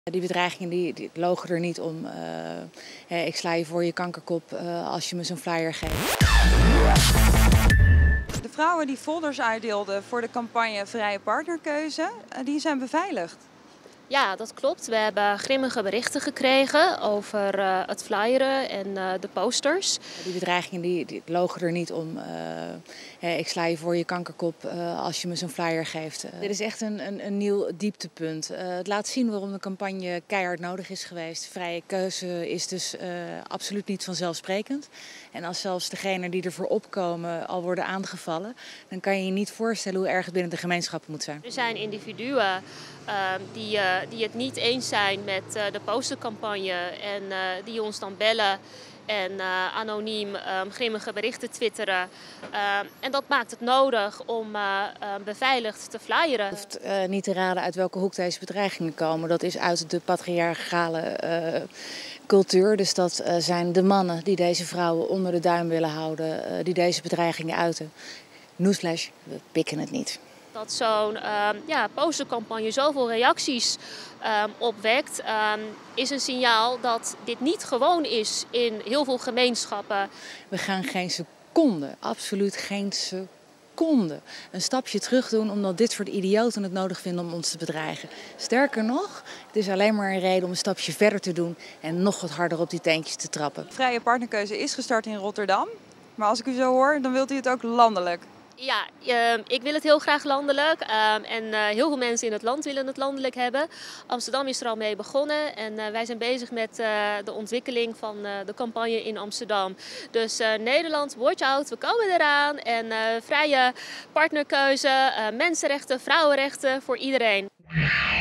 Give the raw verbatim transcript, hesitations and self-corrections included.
Die bedreigingen die, die logen er niet om. Uh, ik sla je voor je kankerkop uh, als je me zo'n flyer geeft. De vrouwen die folders uitdeelden voor de campagne Vrije Partnerkeuze, uh, die zijn beveiligd. Ja, dat klopt. We hebben grimmige berichten gekregen over uh, het flyeren en uh, de posters. Die bedreigingen die, die logen er niet om. Uh, ik sla je voor je kankerkop uh, als je me zo'n flyer geeft. Uh, dit is echt een, een, een nieuw dieptepunt. Uh, het laat zien waarom de campagne keihard nodig is geweest. Vrije keuze is dus uh, absoluut niet vanzelfsprekend. En als zelfs degenen die ervoor opkomen al worden aangevallen, dan kan je je niet voorstellen hoe erg het binnen de gemeenschap moet zijn. Er zijn individuen uh, die, uh, die het niet eens zijn met uh, de postercampagne en uh, die ons dan bellen en uh, anoniem um, grimmige berichten twitteren. Uh, en dat maakt het nodig om uh, uh, beveiligd te flyeren. Je hoeft uh, niet te raden uit welke hoek deze bedreigingen komen. Dat is uit de patriarchale uh, cultuur. Dus dat uh, zijn de mannen die deze vrouwen onder de duim willen houden, uh, die deze bedreigingen uiten. Newsflash, we pikken het niet. Dat zo'n uh, ja, postercampagne zoveel reacties uh, opwekt, uh, is een signaal dat dit niet gewoon is in heel veel gemeenschappen. We gaan geen seconde, absoluut geen seconde, een stapje terug doen omdat dit soort idioten het nodig vinden om ons te bedreigen. Sterker nog, het is alleen maar een reden om een stapje verder te doen en nog wat harder op die teentjes te trappen. Vrije Partnerkeuze is gestart in Rotterdam, maar als ik u zo hoor, dan wilt u het ook landelijk. Ja, uh, ik wil het heel graag landelijk uh, en uh, heel veel mensen in het land willen het landelijk hebben. Amsterdam is er al mee begonnen en uh, wij zijn bezig met uh, de ontwikkeling van uh, de campagne in Amsterdam. Dus uh, Nederland, watch out, we komen eraan en uh, vrije partnerkeuze, uh, mensenrechten, vrouwenrechten voor iedereen.